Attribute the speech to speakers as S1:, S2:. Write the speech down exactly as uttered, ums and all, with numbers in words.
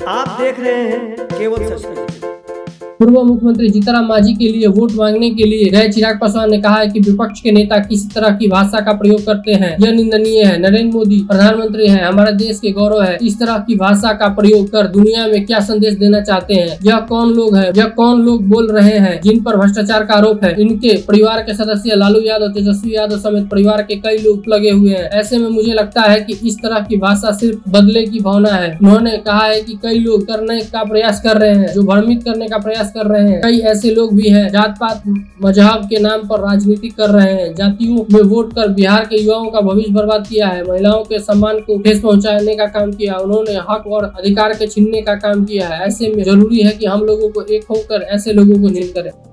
S1: आप देख रहे हैं केवल सच।
S2: पूर्व मुख्यमंत्री जीतन राम मांझी के लिए वोट मांगने के लिए गए चिराग पासवान ने कहा है कि विपक्ष के नेता किसी तरह की भाषा का प्रयोग करते हैं, यह निंदनीय है। नरेंद्र मोदी प्रधानमंत्री हैं, हमारे देश के गौरव है। इस तरह की भाषा का प्रयोग कर दुनिया में क्या संदेश देना चाहते हैं? यह कौन लोग हैं? यह कौन लोग बोल रहे हैं जिन पर भ्रष्टाचार का आरोप है? इनके परिवार के सदस्य लालू यादव, तेजस्वी यादव समेत परिवार के कई लोग लगे हुए हैं। ऐसे में मुझे लगता है कि इस तरह की भाषा सिर्फ बदले की भावना है। उन्होंने कहा है कि कई लोग करने का प्रयास कर रहे हैं, जो भ्रमित करने का प्रयास कर रहे हैं। कई ऐसे लोग भी हैं जात पात मजहब के नाम पर राजनीति कर रहे हैं, जातियों में वोट कर बिहार के युवाओं का भविष्य बर्बाद किया है, महिलाओं के सम्मान को ठेस पहुंचाने का काम किया, उन्होंने हक और अधिकार के छीनने का काम किया है। ऐसे में जरूरी है कि हम लोगों को एक होकर ऐसे लोगों को नील करें।